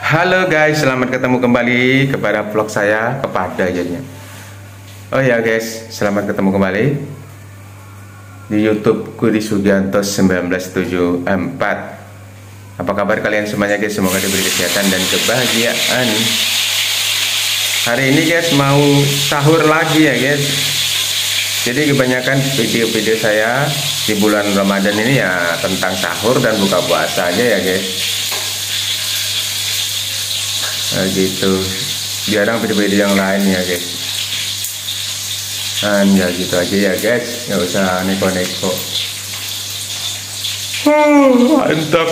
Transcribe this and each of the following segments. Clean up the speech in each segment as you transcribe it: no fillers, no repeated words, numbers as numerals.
Halo guys, selamat ketemu kembali kepada vlog saya jadinya. Oh ya guys, selamat ketemu kembali di YouTube Kudi Sugianto 1974. Apa kabar kalian semuanya guys? Semoga diberi kesehatan dan kebahagiaan. Hari ini guys mau sahur lagi ya guys. Jadi kebanyakan video-video saya di bulan Ramadan ini ya tentang sahur dan buka puasa aja ya guys. Nah gitu, jarang video-video yang lain ya guys. Ya gitu aja ya guys, nggak usah neko-neko. Mantap.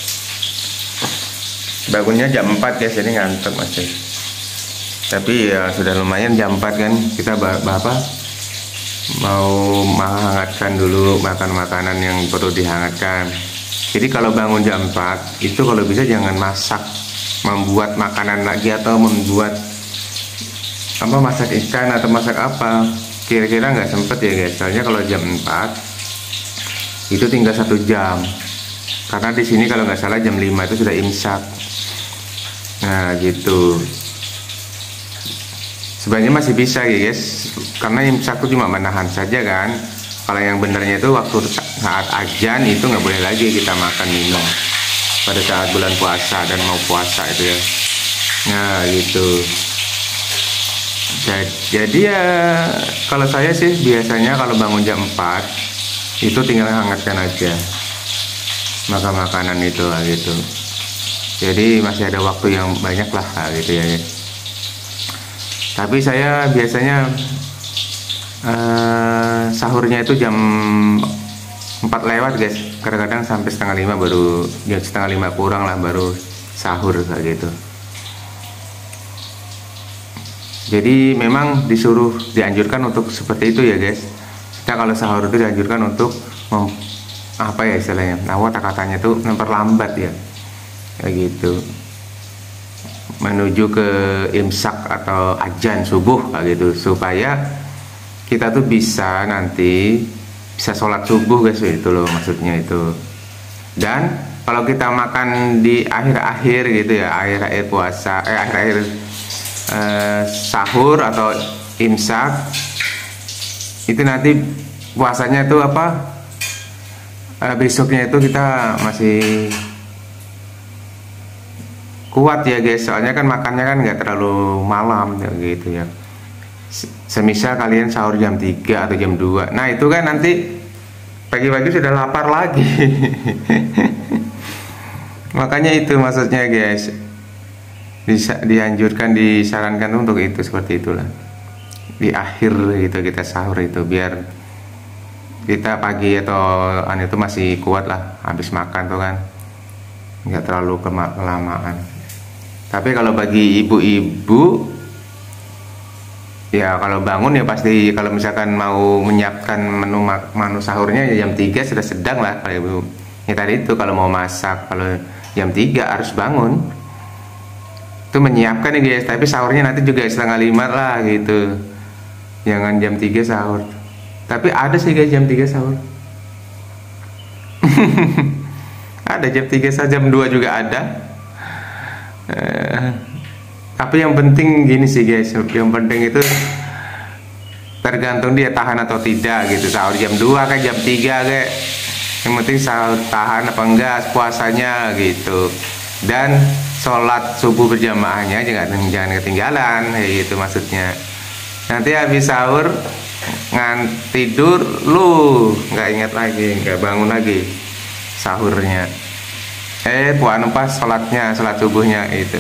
Bangunnya jam 4 guys, jadi ngantuk masih. Tapi ya sudah lumayan jam 4 kan. Kita bapak mau menghangatkan dulu makanan yang perlu dihangatkan. Jadi kalau bangun jam 4 itu kalau bisa jangan masak, membuat makanan lagi atau membuat apa, masak ikan atau masak apa, kira-kira nggak sempet ya guys. Soalnya kalau jam 4 itu tinggal 1 jam, karena di sini kalau nggak salah jam 5 itu sudah imsak. Nah gitu, sebenarnya masih bisa ya guys, karena imsak itu cuma menahan saja kan. Kalau yang benernya itu waktu saat azan itu nggak boleh lagi kita makan minum pada saat bulan puasa dan mau puasa itu ya. Nah gitu. Jadi ya kalau saya sih biasanya kalau bangun jam 4 itu tinggal hangatkan aja makanan itu gitu. Jadi masih ada waktu yang banyak lah gitu ya. Tapi saya biasanya sahurnya itu jam 4 lewat guys, kadang-kadang sampai setengah 5 baru, jam setengah 5 kurang lah baru sahur kayak gitu. Jadi memang dianjurkan untuk seperti itu ya guys. Kita kalau sahur itu dianjurkan untuk apa ya istilahnya, katanya tuh memperlambat ya kayak gitu, menuju ke imsak atau azan subuh kayak gitu, supaya kita tuh bisa nanti bisa sholat subuh guys, itu loh maksudnya itu. Dan kalau kita makan di akhir-akhir gitu ya, akhir-akhir puasa, akhir-akhir sahur atau imsak, itu nanti puasanya itu apa, besoknya itu kita masih kuat ya guys. Soalnya kan makannya kan nggak terlalu malam ya, gitu ya. Semisal kalian sahur jam 3 atau jam 2, nah itu kan nanti pagi-pagi sudah lapar lagi. Makanya itu maksudnya guys, disarankan untuk itu, seperti itulah di akhir gitu kita sahur itu, biar kita pagi atau itu masih kuat lah habis makan tuh kan, nggak terlalu kelamaan. Tapi kalau bagi ibu-ibu ya, kalau bangun ya pasti, kalau misalkan mau menyiapkan menu sahurnya ya jam 3 sudah sedang lah kalau ibu. Ya tadi itu kalau mau masak, kalau jam 3 harus bangun itu menyiapkan ya guys. Tapi sahurnya nanti juga setengah 5 lah gitu, jangan jam 3 sahur. Tapi ada sih guys jam 3 sahur. Ada jam 3 sahur, jam 2 juga ada. Tapi yang penting gini sih guys, yang penting itu tergantung dia tahan atau tidak gitu. Sahur jam 2 kan jam 3 kayak, yang penting sahur tahan apa enggak puasanya gitu. Dan sholat subuh berjamaahnya jangan ketinggalan ya gitu maksudnya. Nanti habis sahur tidur lu nggak ingat lagi, nggak bangun lagi sahurnya, puan pas sholat subuhnya itu.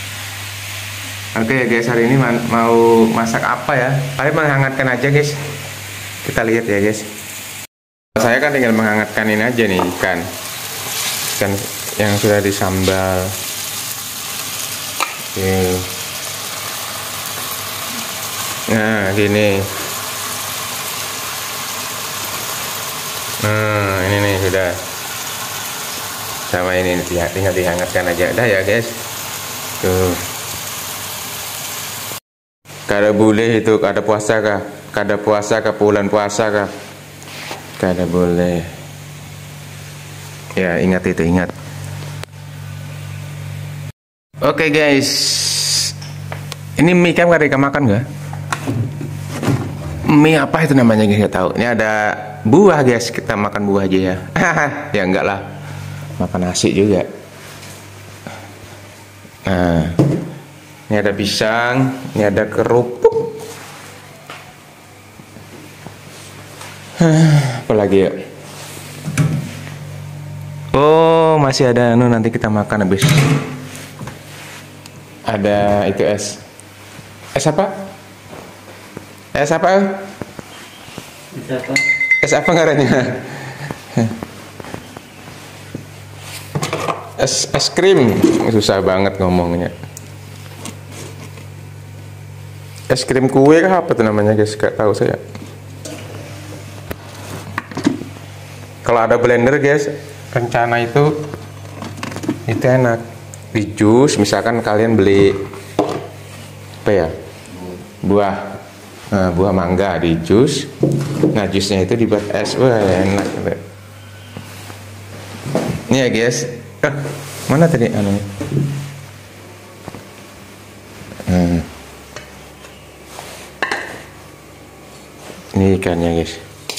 Oke guys, hari ini mau masak apa ya? Paling menghangatkan aja guys. Kita lihat ya guys. Saya kan tinggal menghangatkan ini aja nih, ikan yang sudah disambal. Oke. Nah gini. Nah ini nih sudah. Sama ini tinggal dihangatkan aja. Udah ya guys. Tuh. Kada boleh itu, kada puasa kah? Kada puasa kah, bulan puasa kah? Kada boleh. Ya ingat itu, ingat. Oke guys, ini mie kan gak makan gak? Mie apa itu namanya guys? Gak tahu. Ini ada buah guys, kita makan buah aja ya. Ya enggak lah, makan nasi juga. Nah, ini ada pisang, ini ada kerupuk. Apa lagi ya? Oh, masih ada nanti kita makan habis. Ada itu es. Es apa? Es apa? Es apa ngarannya? Es krim. Susah banget ngomongnya. Es krim kue kah apa tuh namanya guys? Gak tahu saya. Kalau ada blender guys, rencana itu enak. Di jus, misalkan kalian beli apa ya? Buah. Nah, buah mangga di jus. Nah, jusnya itu dibuat es. Wah, enak. Ini ya guys. Mana tadi anunya? Ini ikannya guys.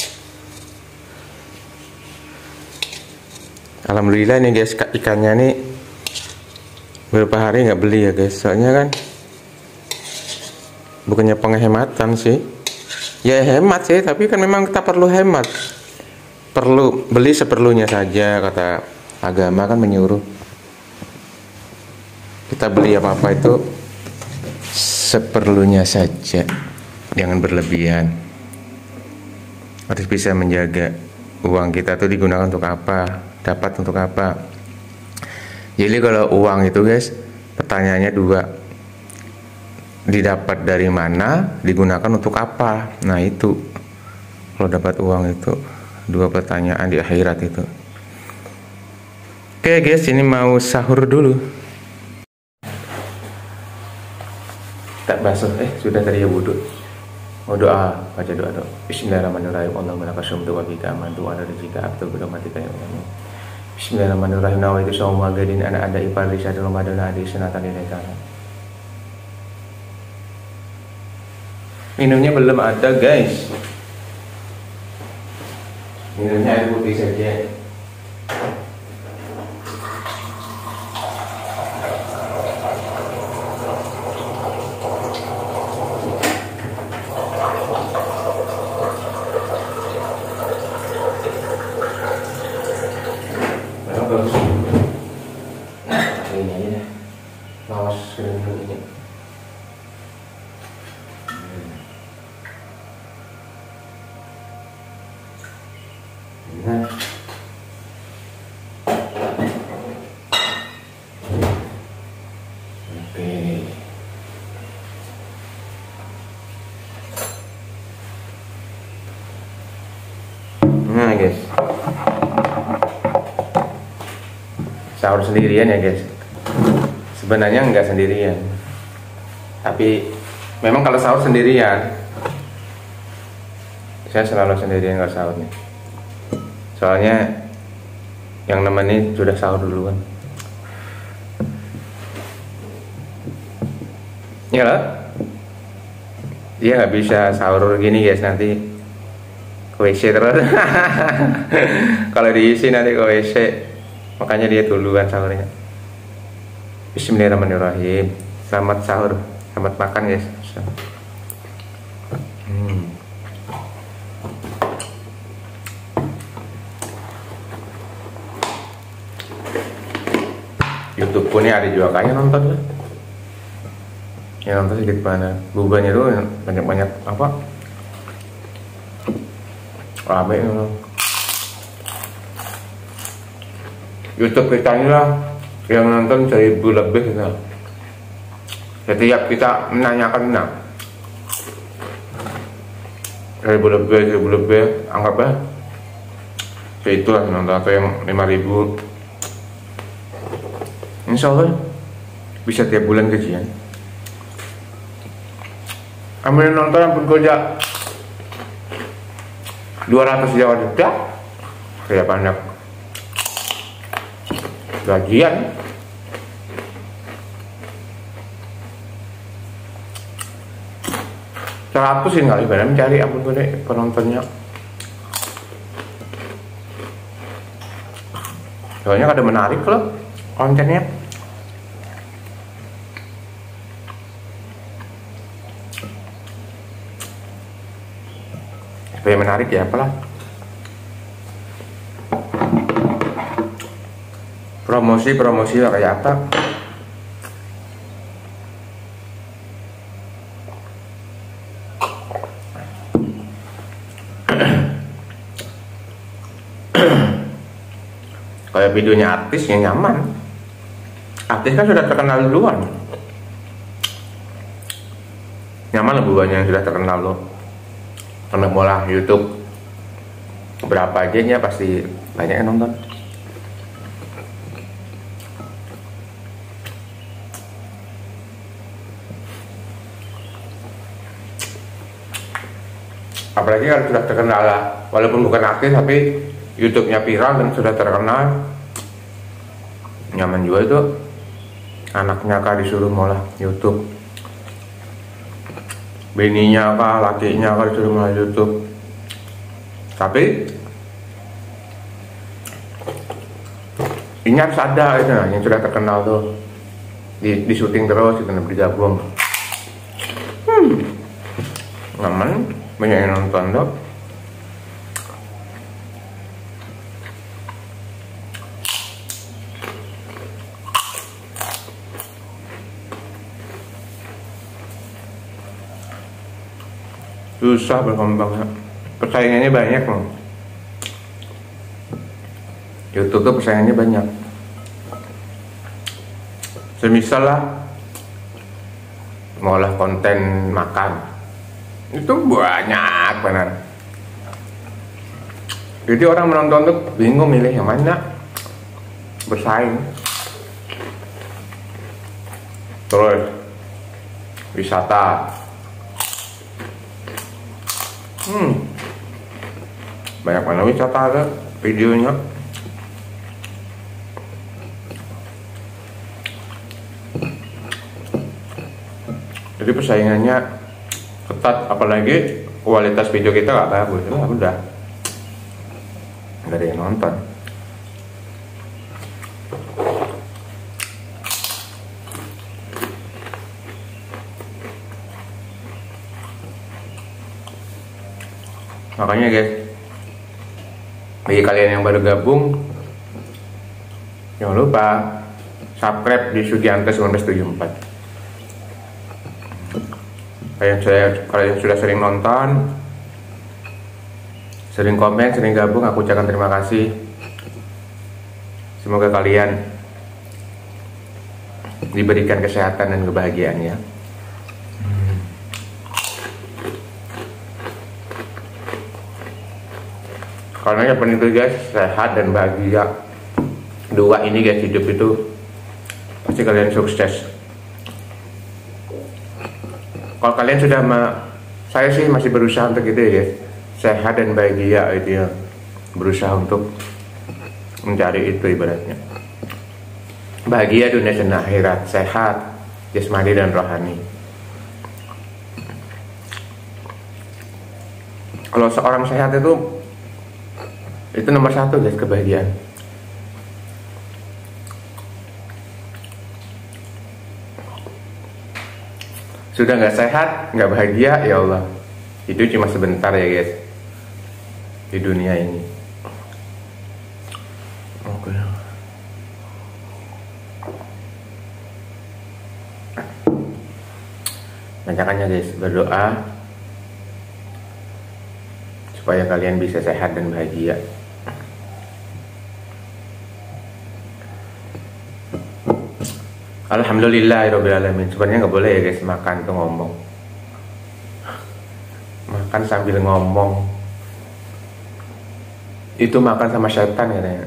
Alhamdulillah nih guys, ikannya nih beberapa hari nggak beli ya guys, soalnya kan bukannya penghematan sih, ya hemat sih, tapi kan memang kita perlu hemat, perlu beli seperlunya saja, kata agama kan menyuruh kita beli apa-apa itu seperlunya saja, jangan berlebihan. Harus bisa menjaga uang kita tuh digunakan untuk apa, dapat untuk apa. Jadi kalau uang itu guys, pertanyaannya dua, didapat dari mana, digunakan untuk apa. Nah itu, kalau dapat uang itu dua pertanyaan di akhirat itu. Oke guys, ini mau sahur dulu. Tak basuh, sudah tadi ya wudhu. Mau doa, baca doa dong. Bismillahirrahmanirrahim. Allahumma laka syamdu wa bika amantu wa ala rizqika abdu bi rahmatika ya Allah. Bismillahirrahmanirrahim. Nawaitu sawma gadin ana ada ipar risyad Ramadan adi sunatan ilaika. Minumnya belum ada guys. Minumnya air putih saja. Nah guys, sahur sendirian ya guys. Sebenarnya nggak sendirian, tapi memang kalau sahur sendirian, saya selalu sendirian kalau sahur nih. Soalnya yang nemenin sudah sahur duluan. Ya lah, dia nggak bisa sahur gini guys, nanti WC terus. Kalau diisi nanti ke WC, makanya dia duluan sahurnya. Bismillahirrahmanirrahim. Selamat sahur, selamat makan guys. YouTube pun ya ada juga kayaknya nonton lah. Ya nonton sedikit mana. Bubanya tuh banyak-banyak apa? Rame YouTube kita ini lah yang nonton 1000 lebih gitu. Setiap kita menanyakan, nah 1000 lebih anggapnya itu lah nonton, atau yang 5000. Insya Allah bisa tiap bulan gajian. Amin nonton ampun kerja 200 Jawa dedak kayak banyak gajian. 100 sih kali benar mencari ampun gue penontonnya. Soalnya kada menarik loh kontennya. Supaya menarik ya apalah. Promosi lah kayak apa. Kayak videonya artis yang nyaman. Artis kan sudah terkenal duluan. Nyaman lebih banyak yang sudah terkenal loh. Karena mulai YouTube berapa aja nya pasti banyak yang nonton. Apalagi kalau sudah terkenal lah, walaupun bukan artis tapi YouTube-nya viral dan sudah terkenal, nyaman juga itu. Anaknya kah disuruh malah YouTube, bininya kah, lakinya kah disuruh malah YouTube. Tapi ini harus ada itu nah, yang sudah terkenal tuh di syuting terus itu digabung. Nyaman, banyak yang nonton tuh. Susah berkembangnya, persaingannya banyak loh. YouTube tuh persaingannya banyak. Semisal lah ngolah konten makan itu banyak benar. Jadi orang menonton tuh bingung milih yang mana, bersaing. Terus wisata, banyak mana wisata ada videonya. Jadi persaingannya ketat, apalagi kualitas video kita nggak bagus, udah nggak ada yang nonton. Makanya guys, bagi kalian yang baru gabung, jangan lupa subscribe di Sugianto 1974. Kalian sudah sering nonton, sering komen, sering gabung, aku ucapkan terima kasih. Semoga kalian diberikan kesehatan dan kebahagiaan ya. Karena yang penting itu guys, sehat dan bahagia. Dua ini guys, hidup itu pasti kalian sukses. Kalau kalian sudah saya sih masih berusaha untuk itu ya guys, sehat dan bahagia itu ya, berusaha untuk mencari itu ibaratnya. Bahagia dunia dan akhirat, sehat jasmani dan rohani. Kalau seorang sehat itu nomor satu guys, kebahagiaan. Sudah nggak sehat, nggak bahagia, ya Allah, itu cuma sebentar ya guys di dunia ini. Oke. Banyakannya guys berdoa supaya kalian bisa sehat dan bahagia. Alhamdulillahirobbilalamin. Sebenarnya nggak boleh ya guys makan tuh ngomong, makan sambil ngomong, itu makan sama setan katanya.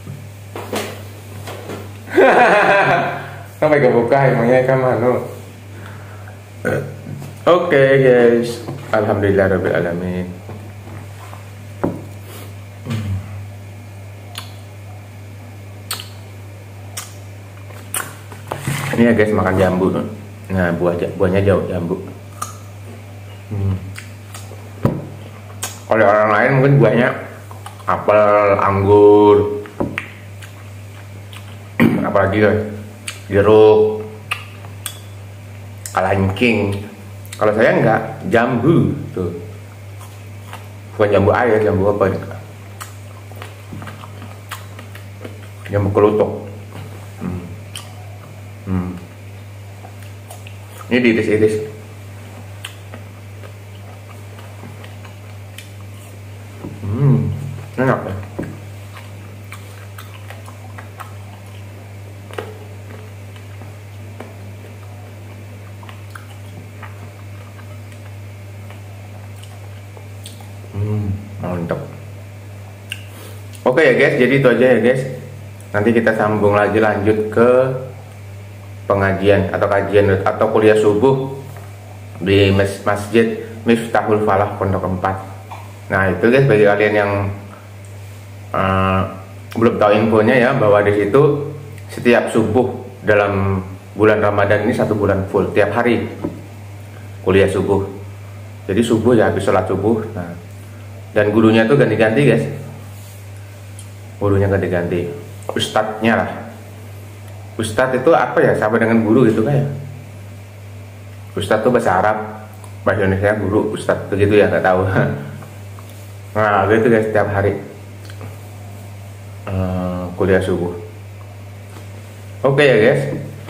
Sampai kebuka emangnya kan manu. Oke guys, alhamdulillahirobbilalamin. Ini ya guys, makan jambu. Nah buahnya jauh jambu. Oleh orang lain mungkin buahnya apel, anggur, apalagi ya, jeruk, kalangking. Kalau saya enggak, jambu tuh. Bukan jambu air, jambu apa? Jambu kelutuk. Ini diiris-iris. Enak ya. Mantap. Oke ya guys, jadi itu aja ya guys. Nanti kita sambung lagi, lanjut ke pengajian atau kajian atau kuliah subuh di Masjid Miftahul Falah Pondok 4. Nah itu guys, bagi kalian yang belum tahu infonya ya, bahwa di situ setiap subuh dalam bulan Ramadan ini 1 bulan full, tiap hari kuliah subuh. Jadi subuh ya habis sholat subuh. Nah, dan gurunya tuh ganti-ganti guys, gurunya ganti-ganti, ustadznya lah. Ustadz itu apa ya, sama dengan guru gitu kan ya. Ustadz tuh bahasa Arab, bahasa Indonesia guru, ustadz begitu ya, nggak tahu. Nah gitu guys, setiap hari kuliah subuh. Oke ya guys.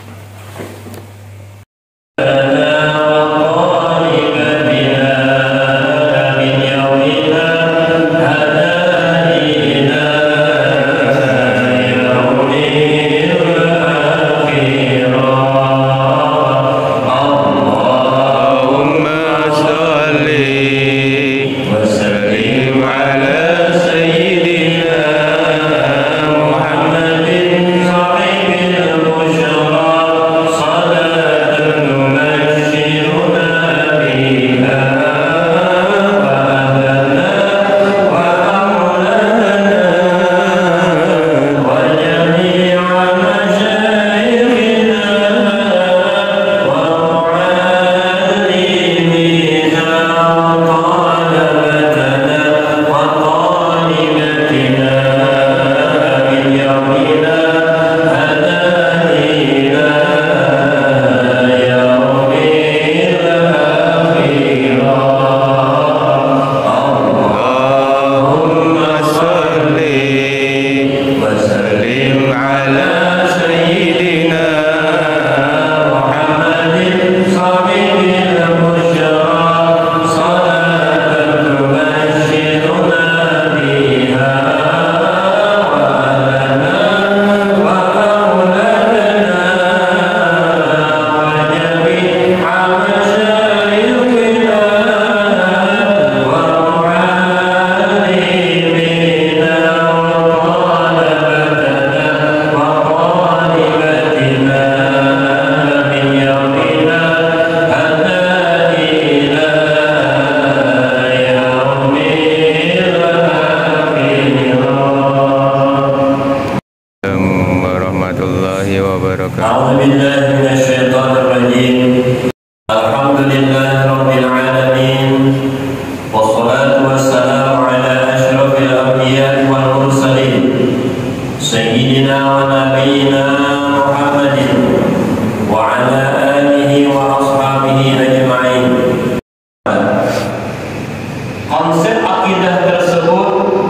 Konsep akidah tersebut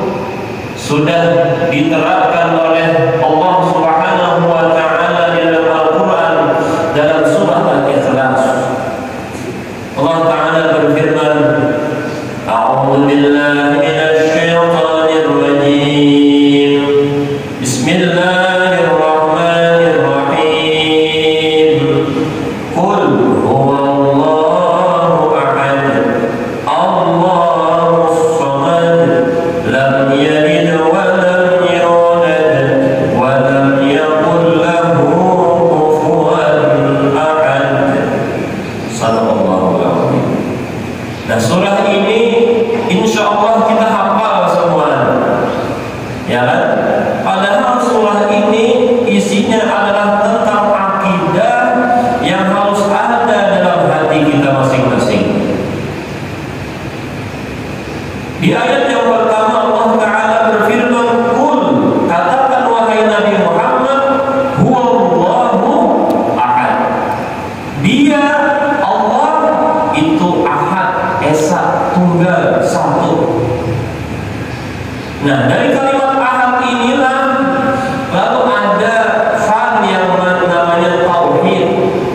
sudah diterapkan oleh Allah Subhanahu wa taala dalam Al-Qur'an, dalam surah Al-Ikhlas. Allah taala berfirman, A'udzu billahi minasy syaithanir rajim. Bismillahirrahmanirrahim. Qul huwallahu ahad. Allahus samad. Lam yalid wa lam yulad wa lam yakul lahu kufuwan ahad. Sadaqallahul azim. Nah, surah ini insya Allah kita hafal semua, ya kan? Padahal surah ini isinya adalah tentang akidah yang harus ada dalam tauhid,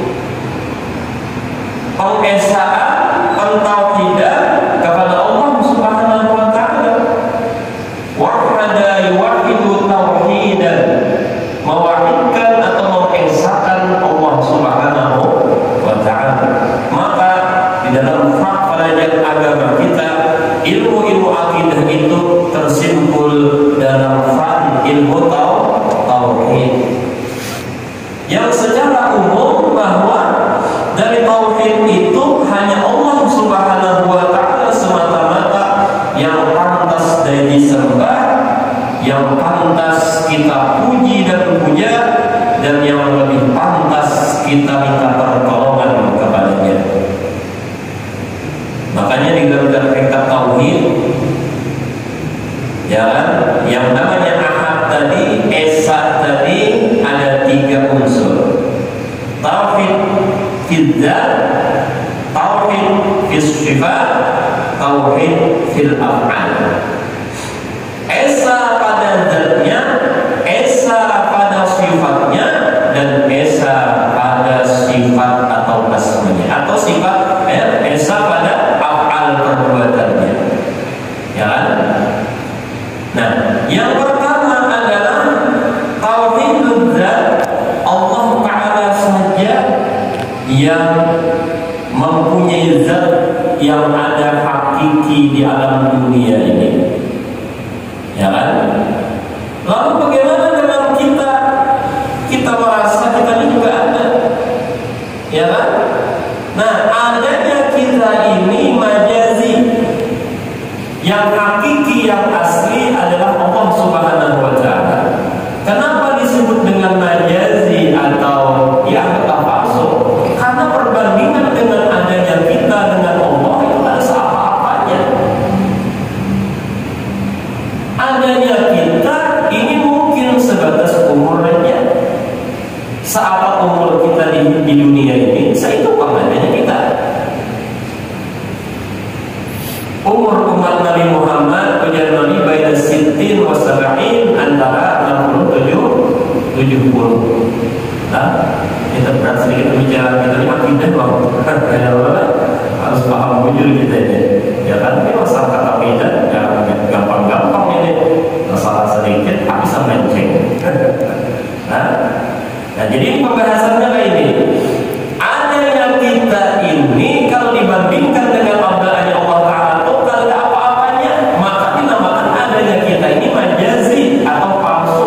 pengesaan, pentauhidan kepada Allah Subhanahu wa taala. Wahada yuwahidu tauhidan, mewahidkan atau mengesahkan Allah Subhanahu wa taala. Maka di dalam pelajaran agama kita, ilmu-ilmu akidah itu tersimpul dalam fan ilmu tauhid, yang secara umum bahwa dari tauhid itu hanya Allah Subhanahu wa taala semata-mata yang pantas dan disembah, yang pantas kita puji dan puja, dan yang lebih pantas kita minta pertolongan kepadanya. Makanya di dalam kitab tauhid, ya kan, yang namanya ahad tadi, esa tadi, ada 3 unsur. Tauhid fil dzat, tauhid fil sifat, tauhid fil af'al. Esa pada zatnya, esa pada sifatnya, dan esa pada sifat atau asmanya, atau sifat esa pada af'al perbuatannya, ya kan? Nah, yang pertama adalah tauhidul dzat. Allah Ta'ala saja yang mempunyai zat yang ada hakiki di alam dunia ini, ya kan? Lalu bagaimana dengan kita? Kita merasa kita ini juga ada, ya kan? Nah, adanya kita ini majazi, yang hakiki, yang asli adalah Allah Subhanahu wa taala. Kenapa disebut dengan majazi atau ya anggap palsu? Karena perbandingan dengan adanya kita dengan Allah itu ada apa-apanya. Adanya kita ini mungkin sebatas umur saja. Seapa umur kita di dunia ini, itu adanya kita. Umur umat Nabi Muhammad ujar Nabi baina sittin wa sab'in, antara 67 70. Nah, kita berat sedikit bicara kita ini akidah bang. Harus paham bujur kita ini. Ya kan, ini masalah akidah ya gampang-gampang ini. Masalah sedikit bisa menceng. Nah, jadi pembahasannya kayak ini. Adanya kita ini kalau dibandingkan dengan adanya Allah Ta'ala itu kalau ada apa-apanya, maka dinamakan adanya kita ini majazi atau palsu.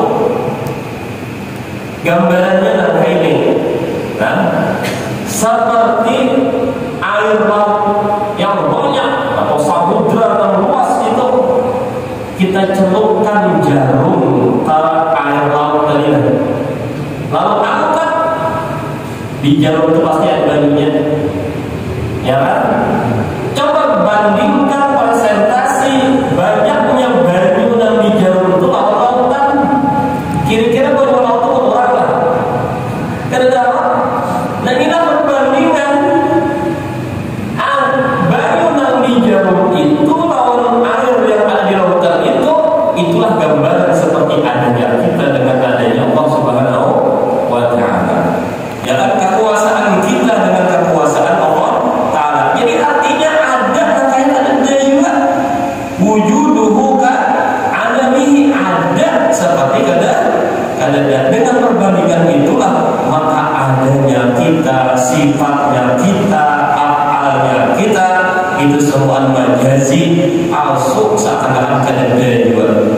Gambarannya adalah ini. Nah, seperti air laut yang banyak atau samudra yang luas itu, kita celupkan jarum ke air laut tadi, lalu angkat, di jarum itu pasti ada banyunya, ya kan? Coba bandingkan persentasi banyaknya banyu yang di jarum itu lalu lautan, kira-kira banyu laut itu berapa? Karena nah kita perbandingan banyu yang di jarum itu lawan air yang ada di lautan itu, itulah gambaran seperti adanya kita dengan adanya Allah Subhanahu wa taala. Ya kan, kekuasaan kita dengan kekuasaan Allah Ta'ala. Jadi artinya ada kaitan juga. Wujuduhu ka alamihi, ada seperti kada dengan perbandingan itulah maka adanya kita, sifatnya kita, afalnya kita itu semua majazi, palsu, seakan-akan kada juga.